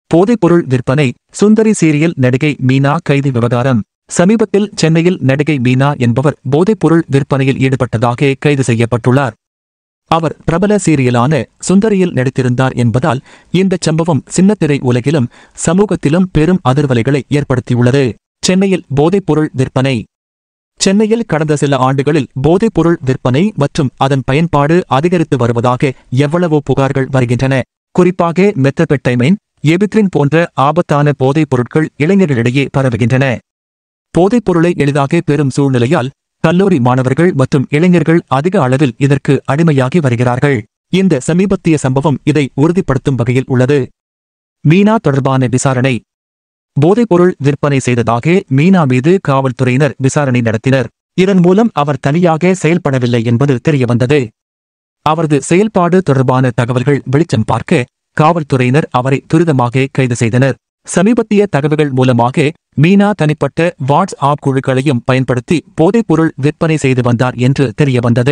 போதைப்பொருள் விற்பனை. சுந்தரி சீரியல் நடிகை மீனா கைது விவகாரம். சமீபத்தில் சென்னையில் நடிகை மீனா என்பவர் போதைப்பொருள் விற்பனையில் ஈடுபட்டதாக கைது செய்யப்பட்டுள்ளார். அவர் பிரபல சீரியலான சுந்தரியில் நடித்திருந்தார் என்பதால் இந்த சம்பவம் சின்னத்திரை உலகிலும் சமூகத்திலும் பெரும் அதிர்வலைகளை ஏற்படுத்தியுள்ளது. சென்னையில் போதைப்பொருள் விற்பனை. சென்னையில் கடந்த சில ஆண்டுகளில் போதைப்பொருள் விற்பனை மற்றும் அதன் பயன்பாடு அதிகரித்து வருவதாக எவ்வளவோ புகார்கள் வருகின்றன. குறிப்பாக மெத்தபெட்டைமைன், எபித்ரின் போன்ற ஆபத்தான போதைப் பொருட்கள் இளைஞர்களிடையே பரவுகின்றன. போதைப்பொருளை எளிதாக பெறும் சூழ்நிலையால் கல்லூரி மாணவர்கள் மற்றும் இளைஞர்கள் அதிக அளவில் இதற்கு அடிமையாகி வருகிறார்கள். இந்த சமீபத்திய சம்பவம் இதை உறுதிப்படுத்தும் வகையில் உள்ளது. மீனா தொடர்பான விசாரணை. போதைப்பொருள் விற்பனை செய்ததாக மீனா மீது காவல்துறையினர் விசாரணை நடத்தினர். இதன் மூலம் அவர் தனியாக செயல்படவில்லை என்பது தெரியவந்தது. அவரது செயல்பாடு தொடர்பான தகவல்கள் வெளிச்சம் பார்க்க காவல்துறையினர் அவரை துரிதமாக கைது செய்தனர். சமீபத்திய தகவல்கள் மூலமாக மீனா தனிப்பட்ட வாட்ஸ்ஆப் குழுக்களையும் பயன்படுத்தி போதைப்பொருள் விற்பனை செய்து வந்தார் என்று தெரியவந்தது.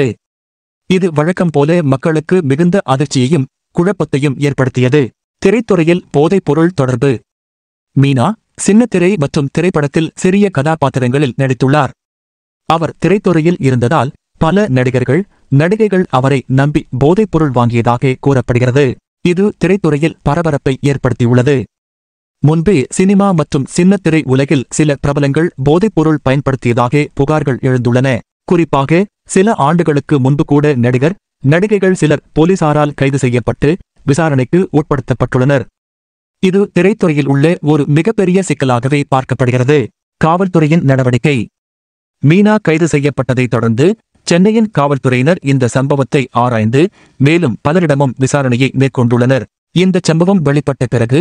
இது வழக்கம் போல மக்களுக்கு மிகுந்த அதிர்ச்சியையும் குழப்பத்தையும் ஏற்படுத்தியது. திரைத்துறையில் போதைப்பொருள் தொடர்பு. மீனா சின்னத்திரை மற்றும் திரைப்படத்தில் சிறிய கதாபாத்திரங்களில் நடித்துள்ளார். அவர் திரைத்துறையில் இருந்ததால் பல நடிகர்கள், நடிகைகள் அவரை நம்பி போதைப்பொருள் வாங்கியதாக கூறப்படுகிறது. இது திரைத்துறையில் பரபரப்பை ஏற்படுத்தியுள்ளது. முன்பே சினிமா மற்றும் சின்னத்திரை உலகில் சில பிரபலங்கள் போதைப்பொருள் பயன்படுத்தியதாக புகார்கள் எழுந்துள்ளன. குறிப்பாக சில ஆண்டுகளுக்கு முன்பு கூட நடிகைகள் சிலர் போலீசாரால் கைது செய்யப்பட்டு விசாரணைக்கு உட்படுத்தப்பட்டுள்ளனர். இது திரைத்துறையில் உள்ள ஒரு மிகப்பெரிய சிக்கலாகவே பார்க்கப்படுகிறது. காவல்துறையின் நடவடிக்கை. மீனா கைது செய்யப்பட்டதைத் தொடர்ந்து சென்னையின் காவல்துறையினர் இந்த சம்பவத்தை ஆராய்ந்து மேலும் பலரிடமும் விசாரணையை மேற்கொண்டுள்ளனர். இந்த சம்பவம் வெளிப்பட்ட பிறகு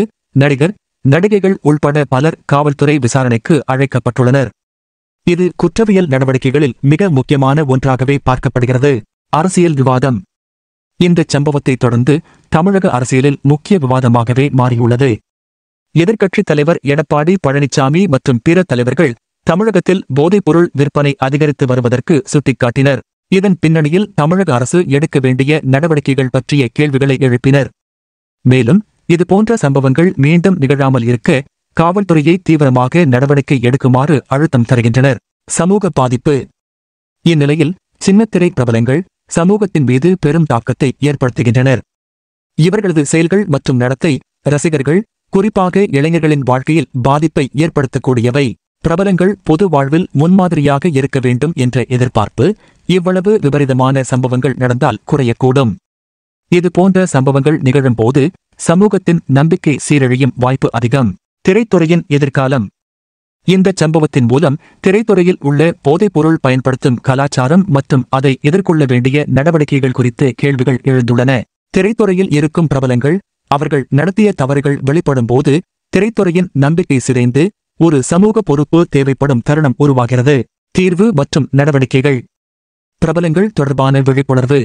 நடிகைகள் உள்பட பலர் காவல்துறை விசாரணைக்கு அழைக்கப்பட்டுள்ளனர். இது குற்றவியல் நடவடிக்கைகளில் மிக முக்கியமான ஒன்றாகவே பார்க்கப்படுகிறது. அரசியல் விவாதம். இந்த சம்பவத்தை தொடர்ந்து தமிழக அரசியலில் முக்கிய விவாதமாகவே மாறியுள்ளது. எதிர்க்கட்சித் தலைவர் எடப்பாடி பழனிசாமி மற்றும் பிற தலைவர்கள் தமிழகத்தில் போதைப்பொருள் விற்பனை அதிகரித்து வருவதற்கு சுட்டிக்காட்டினர். இதன் பின்னணியில் தமிழக அரசு எடுக்க வேண்டிய நடவடிக்கைகள் பற்றிய கேள்விகளை எழுப்பினர். மேலும் இதுபோன்ற சம்பவங்கள் மீண்டும் நிகழாமல் இருக்க காவல்துறையை தீவிரமாக நடவடிக்கை எடுக்குமாறு அழுத்தம் தருகின்றனர். சமூக பாதிப்பு. இந்நிலையில் சின்னத்திரை பிரபலங்கள் சமூகத்தின் மீது பெரும் தாக்கத்தை ஏற்படுத்துகின்றனர். இவர்களது செயல்கள் மற்றும் நடத்தை ரசிகர்கள், குறிப்பாக இளைஞர்களின் வாழ்க்கையில் பாதிப்பை ஏற்படுத்தக்கூடியவை. பிரபலங்கள் பொது வாழ்வில் முன்மாதிரியாக இருக்க வேண்டும் என்ற எதிர்பார்ப்பு இவ்வளவு விபரீதமான சம்பவங்கள் நடந்தால் குறையக்கூடும். இதுபோன்ற சம்பவங்கள் நிகழும்போது சமூகத்தின் நம்பிக்கை சீரழியும் வாய்ப்பு அதிகம். திரைத்துறையின் எதிர்காலம். இந்த சம்பவத்தின் மூலம் திரைத்துறையில் உள்ள போதைப்பொருள் பயன்படுத்தும் கலாச்சாரம் மற்றும் அதை எதிர்கொள்ள வேண்டிய நடவடிக்கைகள் குறித்து கேள்விகள் எழுந்துள்ளன. திரைத்துறையில் இருக்கும் பிரபலங்கள் அவர்கள் நடத்திய தவறுகள் வெளிப்படும் போது திரைத்துறையின் நம்பிக்கை சிதைந்து ஒரு சமூக பொறுப்பு தேவைப்படும் தருணம் உருவாகிறது. தீர்வு மற்றும் நடவடிக்கைகள். பிரபலங்கள் தொடர்பான விழிப்புணர்வு.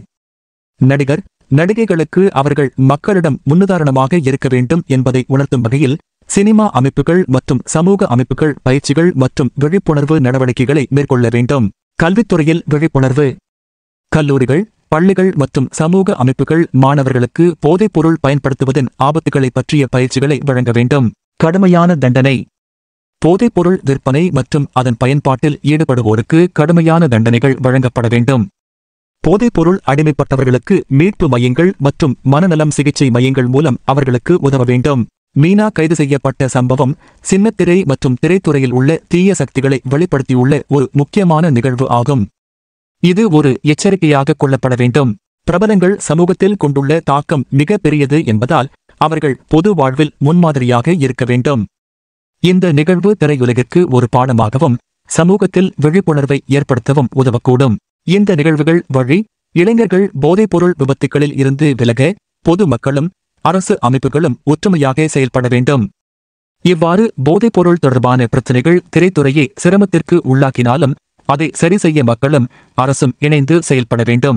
நடிகைகளுக்கு அவர்கள் மக்களிடம் முன்னுதாரணமாக இருக்க வேண்டும் என்பதை உணர்த்தும் வகையில் சினிமா அமைப்புகள் மற்றும் சமூக அமைப்புகள் பயிற்சிகள் மற்றும் விழிப்புணர்வு நடவடிக்கைகளை மேற்கொள்ள வேண்டும். கல்வித்துறையில் விழிப்புணர்வு. கல்லூரிகள், பள்ளிகள் மற்றும் சமூக அமைப்புகள் மாணவர்களுக்கு போதைப்பொருள் பயன்படுத்துவதன் ஆபத்துகளை பற்றிய பயிற்சிகளை வழங்க வேண்டும். கடுமையான தண்டனை. போதைப்பொருள் விற்பனை மற்றும் அதன் பயன்பாட்டில் ஈடுபடுவோருக்கு கடுமையான தண்டனைகள் வழங்கப்பட வேண்டும். போதைப்பொருள் அடிமைப்பட்டவர்களுக்கு மீட்பு மையங்கள் மற்றும் மனநலம் சிகிச்சை மையங்கள் மூலம் அவர்களுக்கு உதவ வேண்டும். மீனா கைது செய்யப்பட்ட சம்பவம் சின்னத்திரை மற்றும் திரைத்துறையில் உள்ள தீய சக்திகளை வெளிப்படுத்தியுள்ள ஒரு முக்கியமான நிகழ்வு ஆகும். இது ஒரு எச்சரிக்கையாக கொள்ளப்பட வேண்டும். பிரபலங்கள் சமூகத்தில் கொண்டுள்ள தாக்கம் மிக பெரியது என்பதால் அவர்கள் பொது வாழ்வில் முன்மாதிரியாக இருக்க வேண்டும். இந்த நிகழ்வு திரையுலகிற்கு ஒரு பாடமாகவும் சமூகத்தில் விழிப்புணர்வை ஏற்படுத்தவும் உதவக்கூடும். இந்த நிகழ்வுகள் வழி இளைஞர்கள் போதைப்பொருள் விபத்துகளில் இருந்து விலக பொது மக்களும் அரசு அமைப்புகளும் ஒற்றுமையாக செயல்பட வேண்டும். இவ்வாறு போதைப்பொருள் தொடர்பான பிரச்சினைகள் திரைத்துறையை சிரமத்திற்கு உள்ளாக்கினாலும் அதை சரி செய்ய மக்களும் அரசும் இணைந்து செயல்பட வேண்டும்.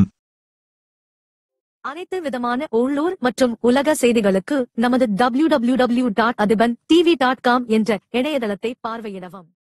அனைத்து விதமான உள்ளூர் மற்றும் உலக செய்திகளுக்கு நமது www.adhibantv.com என்ற இணையதளத்தை பார்வையிடவும்.